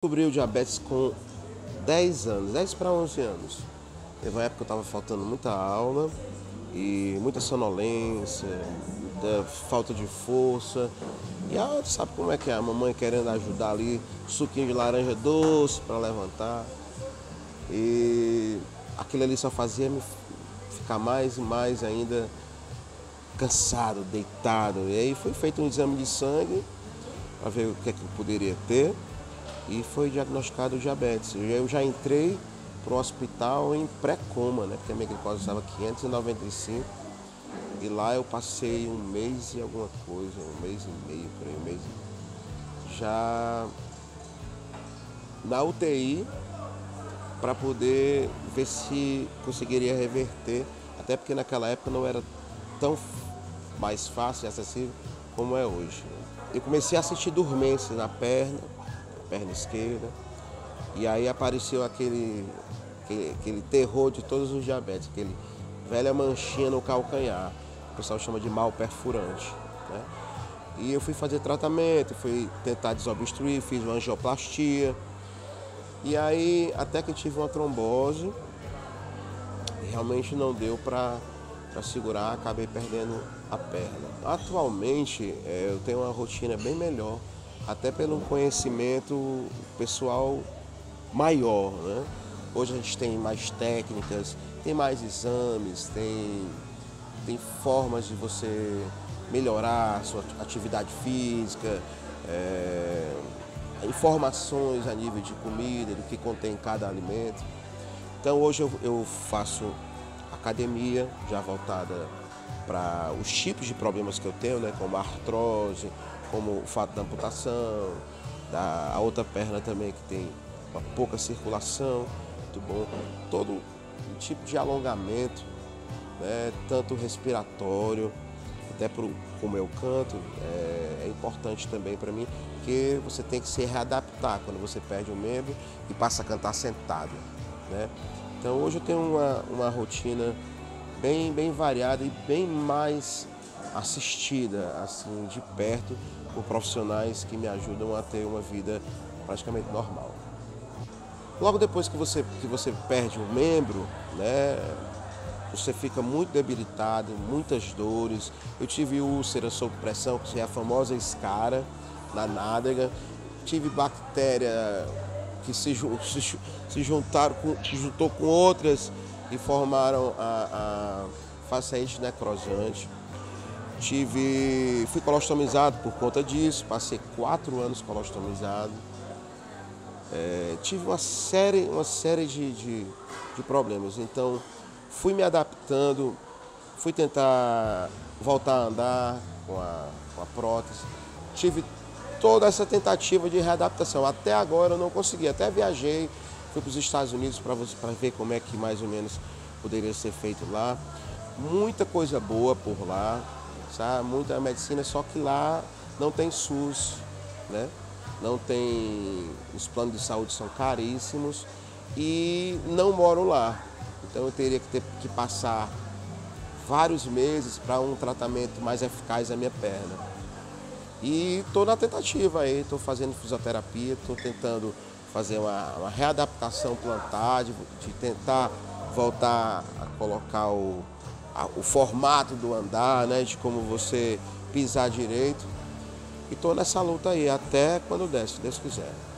Descobri o diabetes com 10 anos, 10 para 11 anos. Teve uma época que eu estava faltando muita aula e muita sonolência, muita falta de força. E sabe como é que é? A mamãe querendo ajudar ali, suquinho de laranja doce para levantar. E aquilo ali só fazia me ficar mais e mais ainda cansado, deitado. E aí foi feito um exame de sangue para ver o que é que eu poderia ter. E foi diagnosticado diabetes. Eu já entrei para o hospital em pré-coma, né? Porque a minha glicose estava 595. E lá eu passei um mês e alguma coisa, um mês e meio, por aí, um mês. Já na UTI, para poder ver se conseguiria reverter. Até porque naquela época não era tão mais fácil e acessível como é hoje. Eu comecei a sentir dormência na perna esquerda, e aí apareceu aquele terror de todos os diabetes, aquele velha manchinha no calcanhar, o pessoal chama de mal perfurante, né? E eu fui fazer tratamento, fui tentar desobstruir, fiz uma angioplastia, e aí até que eu tive uma trombose, realmente não deu para segurar, acabei perdendo a perna. Atualmente eu tenho uma rotina bem melhor, até pelo conhecimento pessoal maior, né? Hoje a gente tem mais técnicas, tem mais exames, tem formas de você melhorar a sua atividade física, informações a nível de comida, do que contém cada alimento. Então hoje eu faço academia, já voltada para os tipos de problemas que eu tenho, né? Como a artrose, como o fato da amputação, a outra perna também que tem uma pouca circulação, muito bom. Todo tipo de alongamento, né, tanto respiratório, até como eu canto, é importante também para mim, porque você tem que se readaptar quando você perde um membro e passa a cantar sentado, né? Então hoje eu tenho uma rotina bem variada e bem mais assistida, assim, de perto, por profissionais que me ajudam a ter uma vida praticamente normal. Logo depois que você perde um membro, né, você fica muito debilitado, muitas dores. Eu tive úlcera sob pressão, que é a famosa escara na nádega. Tive bactéria que se juntou com outras e formaram a fasciite necrosante. Fui colostomizado por conta disso, passei 4 anos colostomizado. Tive uma série de problemas, então fui me adaptando, fui tentar voltar a andar com a prótese. Tive toda essa tentativa de readaptação, até agora eu não consegui, até viajei, fui para os Estados Unidos para ver como é que mais ou menos poderia ser feito lá. Muita coisa boa por lá, sabe? Muita medicina, só que lá não tem SUS, né? Não tem, os planos de saúde são caríssimos e não moro lá. Então eu teria que passar vários meses para um tratamento mais eficaz da minha perna. E estou na tentativa aí, estou fazendo fisioterapia, estou tentando fazer uma readaptação plantar, de tentar voltar a colocar o formato do andar, né, de como você pisar direito. E estou nessa luta aí, até quando der, se Deus quiser.